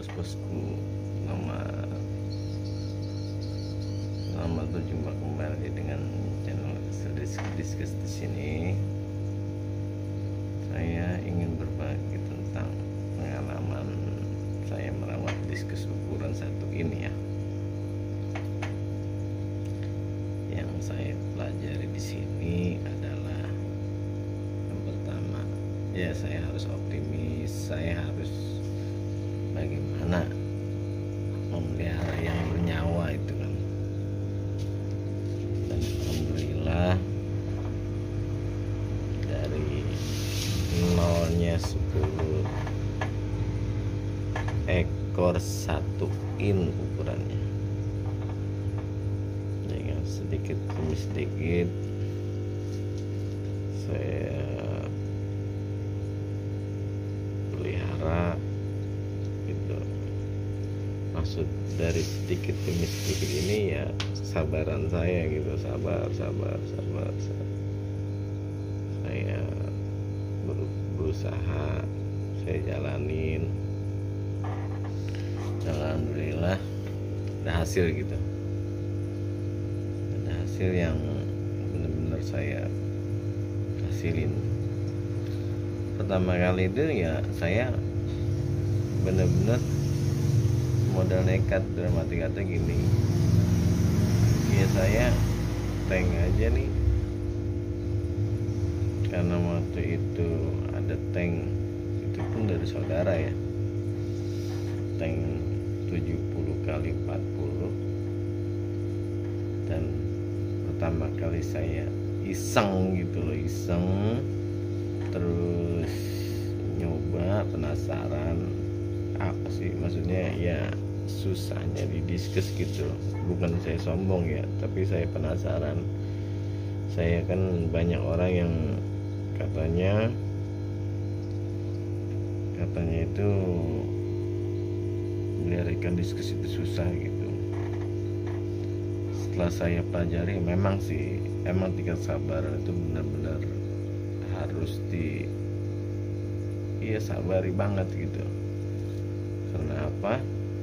bos-bosku, selamat berjumpa kembali dengan channel Diskus di sini. Saya ingin berbagi tentang pengalaman saya merawat diskus ukuran 1 ini ya. Yang saya pelajari di sini adalah yang pertama, ya saya harus optimis, saya harus bagaimana memelihara yang bernyawa itu kan. Dan alhamdulillah dari nolnya 10 ekor 1 in ukurannya, dengan sedikit demi sedikit saya pelihara gitu. Maksud dari sedikit demi sedikit ini ya sabaran saya gitu, sabar. Saya berusaha, saya jalanin. Alhamdulillah ada hasil gitu, ada hasil yang benar-benar saya hasilin. Pertama kali itu ya saya benar-benar modal nekat, dalam arti kata gini, ya saya tank aja nih, karena waktu itu ada tank itu pun dari saudara ya, tank 70 kali 40, dan pertama kali saya iseng gitu loh, terus nyoba, penasaran apa sih maksudnya ya, susahnya di diskus gitu. Bukan saya sombong ya, tapi saya penasaran. Saya kan banyak orang yang katanya itu melihara ikan diskus itu susah gitu. Setelah saya pelajari, memang sih, emang tingkat sabar itu benar-benar harus sabari banget gitu. Karena apa?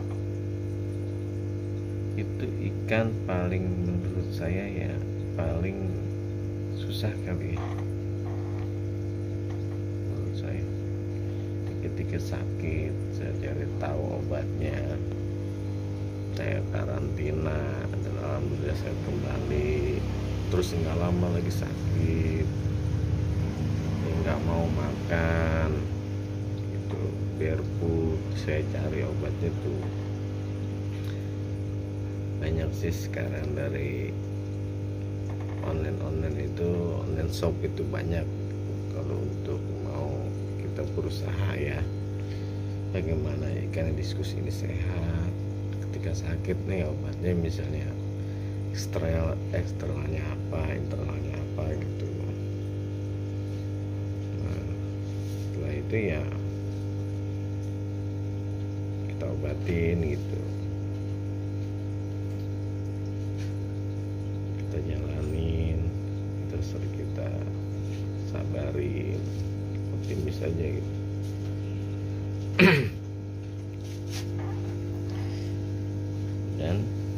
Itu ikan paling, menurut saya ya paling susah kali ya, menurut saya. Ketika sakit saya cari tahu obatnya, saya karantina, dan alhamdulillah saya kembali. Terus nggak lama lagi sakit, nggak mau makan gitu, barefoot. Saya cari obatnya tuh banyak sih sekarang, dari online itu, online shop itu banyak. Kalau untuk mau kita berusaha ya, bagaimana ikan diskus ini sehat ketika sakit nih, obatnya misalnya eksternalnya apa, internalnya apa gitu. Nah, setelah itu ya kita obatin gitu, kita jalanin, terus kita sabarin, optimis aja gitu. Dan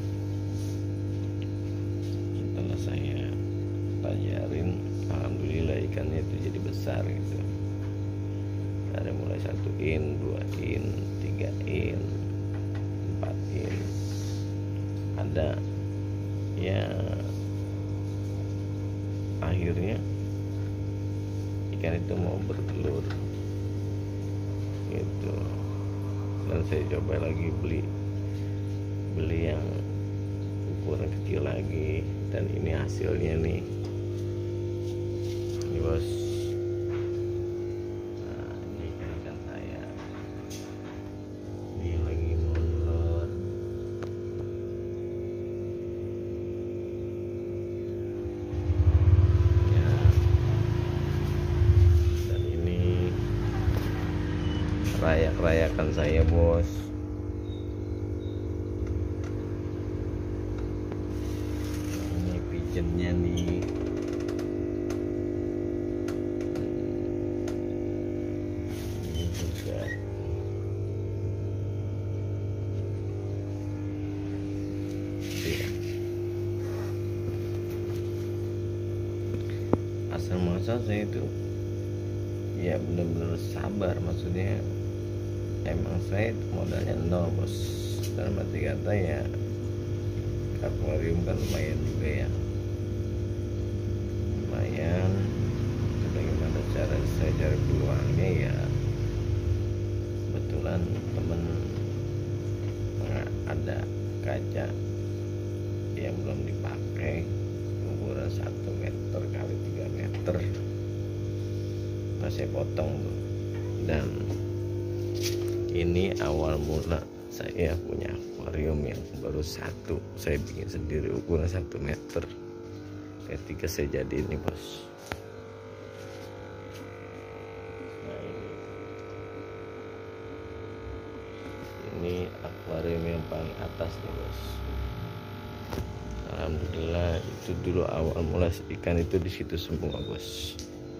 setelah saya pelajarin, alhamdulillah ikannya itu jadi besar gitu. Dari mulai 1 in, 2 in, 3 in, 4 in, ada ya. Akhirnya ikan itu mau bertelur gitu, dan saya coba lagi beli yang ukuran kecil lagi, dan ini hasilnya nih bos. Nah, ini ikan saya ini lagi mundur. Ya, dan ini rayakan saya bos. Ini pigeonnya nih, ini juga asal muasal saya itu ya benar-benar sabar, maksudnya emang saya modalnya nol bos, dalam arti kata ya akuarium kan lumayan juga ya, lumayan. Bagaimana cara saya cari peluangnya ya, kebetulan temen ada kaca yang belum dipakai ukuran 1 meter kali 3 meter, nah saya potong tuh. Dan ini awal mula saya punya akuarium yang baru satu, saya bikin sendiri ukuran 1 meter ketika saya jadi ini bos. Nah, ini akuarium yang paling atas nih bos. Alhamdulillah itu dulu awal mula ikan itu di situ semua bos.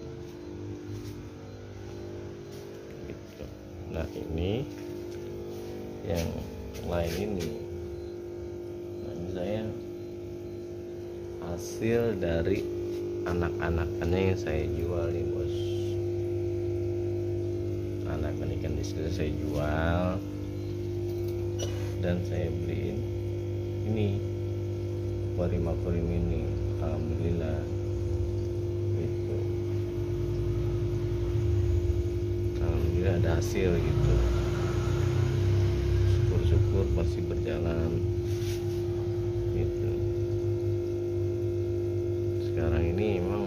Gitu. Nah ini yang lain ini, nah, saya hasil dari anak-anakannya yang saya jual nih bos. Anak-anak ikan di situ saya jual dan saya beliin ini akuarium ini. Alhamdulillah gitu, alhamdulillah ada hasil gitu, syukur masih berjalan gitu. Sekarang ini emang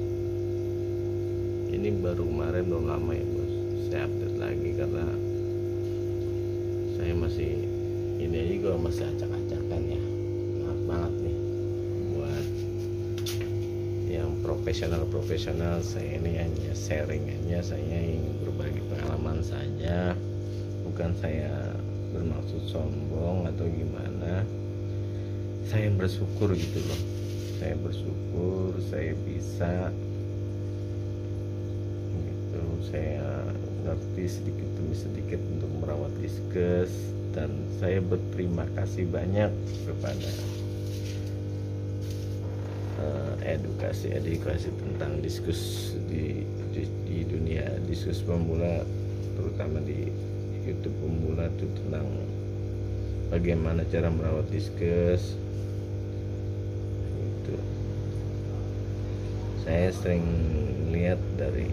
ini baru kemarin, belum lama ya bos, saya update lagi karena saya masih ini aja, gue masih acak-acakan ya. Maaf banget nih buat yang profesional, saya ini hanya sharing aja, saya ingin berbagi pengalaman saja, bukan saya bermaksud sombong atau gimana. Saya bersyukur gitu loh, saya bersyukur saya bisa gitu, saya ngerti sedikit demi sedikit untuk merawat diskus, dan saya berterima kasih banyak kepada edukasi tentang diskus di dunia diskus pemula, terutama di YouTube pemula itu, tentang bagaimana cara merawat diskus itu. Saya sering lihat dari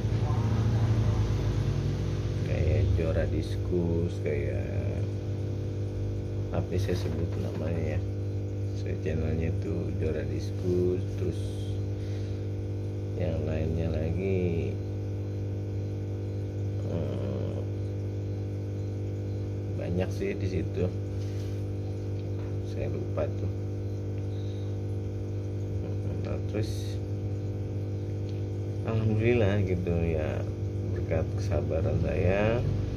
kayak Jora Diskus, kayak apa saya sebut namanya ya, saya channelnya itu Jora Diskus, terus yang lainnya lagi banyak sih di situ, saya lupa tuh. Nah, terus alhamdulillah gitu ya, berkat kesabaran saya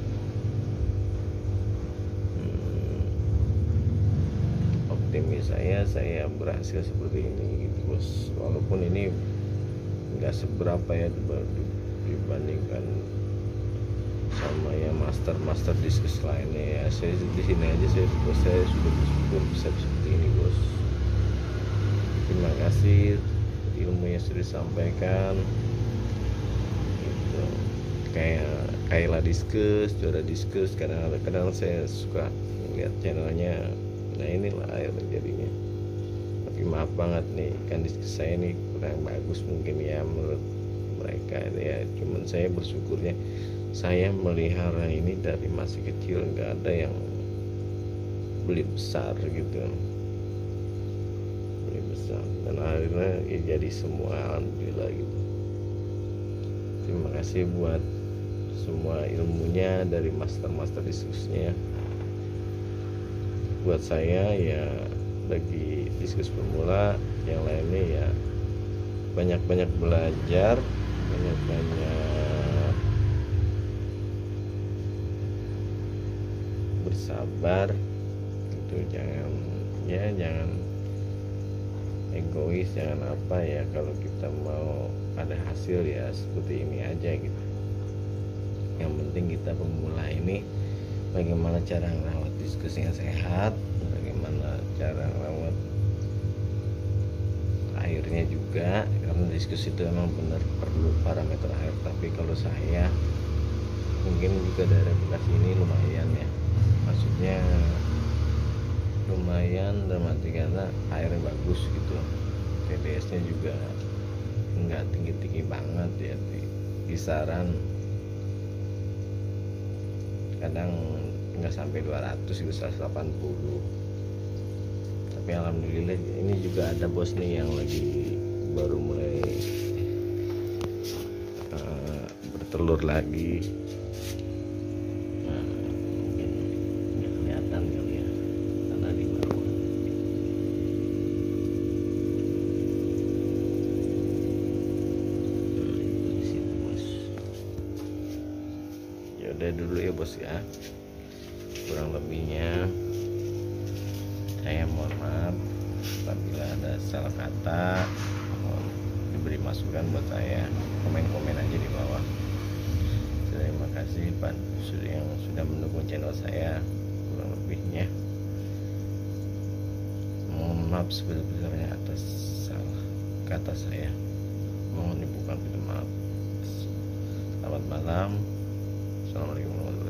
optimis saya berhasil seperti ini gitu bos. Walaupun ini nggak seberapa ya dibandingkan sama yang master diskus lainnya ya. Saya di sini aja saya sudah bersyukur bisa seperti ini bos. Terima kasih ilmu yang sudah disampaikan gitu. Kayak Kayla Diskus, Jora Diskus, kadang-kadang saya suka lihat channelnya. Nah inilah akhirnya jadinya. Tapi maaf banget nih, ikan diskus saya ini kurang bagus mungkin ya menurut mereka ya. Cuman saya bersyukurnya saya melihara ini dari masih kecil, nggak ada yang beli besar gitu, beli besar, dan akhirnya ya jadi semua, alhamdulillah gitu. Terima kasih buat semua ilmunya dari master diskusnya. Buat saya ya, bagi diskus pemula yang lainnya ya, banyak-banyak belajar, banyak-banyak bersabar gitu. Jangan egois, jangan apa ya. Kalau kita mau ada hasil ya seperti ini aja gitu. Yang penting kita pemula ini bagaimana cara merawat diskus yang sehat, bagaimana cara merawat airnya juga, karena karena diskusi itu emang benar perlu parameter air. Tapi kalau saya mungkin juga daerah Bekasi ini lumayan ya, maksudnya lumayan dalam arti karena airnya bagus gitu, TDS nya juga nggak tinggi-tinggi banget ya, di kisaran kadang nggak sampai 200 gitu, 180. Tapi alhamdulillah ini juga ada bos nih yang lagi baru mulai bertelur lagi. Nah, mungkin nggak kelihatan kali ya karena di bawah. Itu di situ bos. Ya udah dulu ya bos ya, kurang lebihnya saya mohon maaf apabila ada salah kata. Mohon diberi masukan buat saya, komen-komen aja di bawah. Terima kasih Pak yang sudah mendukung channel saya. Kurang lebihnya mohon maaf sebesar-besarnya atas salah kata saya, mohon dibuka pintu maaf. Selamat malam. Assalamualaikum warahmatullahi wabarakatuh.